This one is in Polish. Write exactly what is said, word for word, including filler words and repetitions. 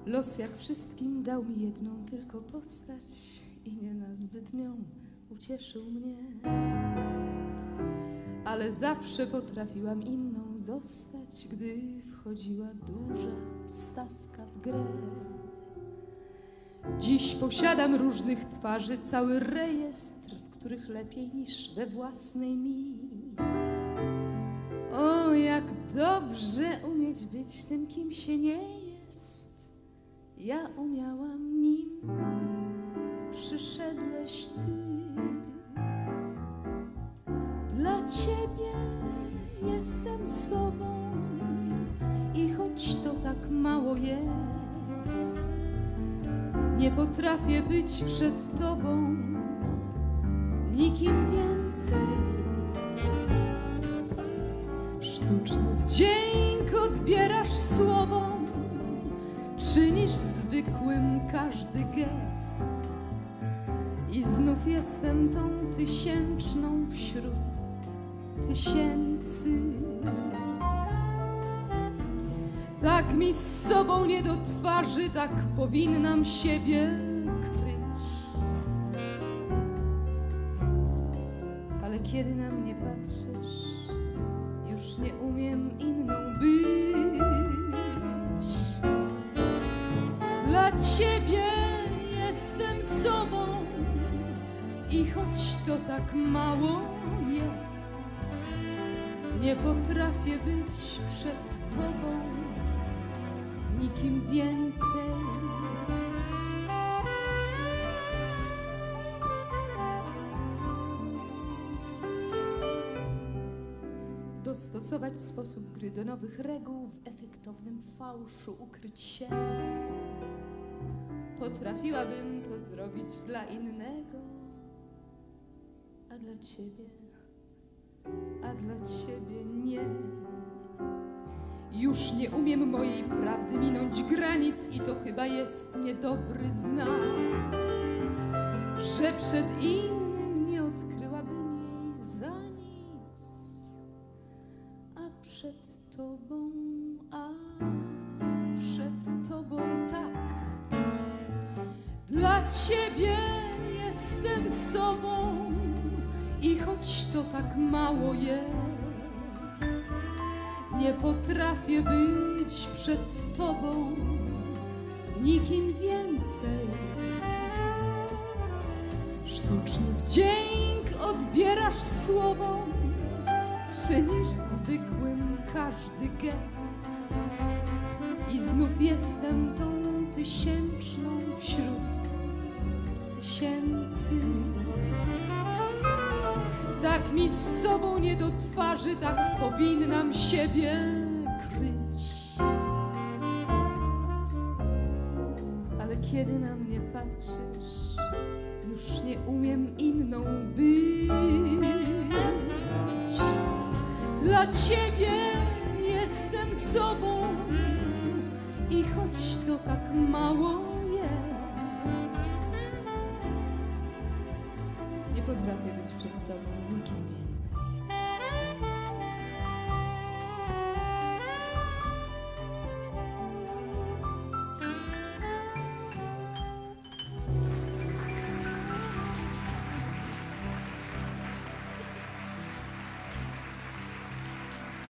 Los jak wszystkim dał mi jedną tylko postać i nie na zbytnią ucieszył mnie. Ale zawsze potrafiłam inną zostać, gdy wchodziła duża stawka w grę. Dziś posiadam różnych twarzy cały rejestr, w których lepiej niż we własnej mi. O, jak dobrze umieć być tym, kim się nie jest. Ja umiałam, nim przyszedłeś ty. Dla ciebie jestem sobą i choć to tak mało jest, nie potrafię być przed tobą nikim więcej. Sztuczny wdzięk odbierasz słowom, czynisz zwykłym każdy gest. I znów jestem tą tysięczną wśród tysięcy. Tak mi z sobą nie do twarzy, tak powinnam siebie kryć. Ale kiedy na mnie patrzysz, już nie umiem inną być. Dla ciebie jestem sobą i choć to tak mało jest, nie potrafię być przed tobą nikim więcej. Dostosować sposób gry do nowych reguł, w efektownym fałszu ukryć się. Potrafiłabym to zrobić dla innego, a dla ciebie, a dla ciebie nie. Już nie umiem mojej prawdy minąć granic i to chyba jest niedobry znak, że przed innym nie odkryłabym jej za nic, a przed tobą, a przed tobą tak. Dla ciebie jestem sobą i choć to tak mało jest, nie potrafię być przed tobą nikim więcej. Sztuczny wdzięk odbierasz słowom, czynisz zwykłym każdy gest. I znów jestem tą tysięczną wśród tysięcy. Tak mi z sobą nie do twarzy, tak powinnam siebie kryć. Ale kiedy na mnie patrzysz, już nie umiem inną być. Dla ciebie jestem sobą i choć to tak mało jest, nie potrafię być przed tobą nikim więcej.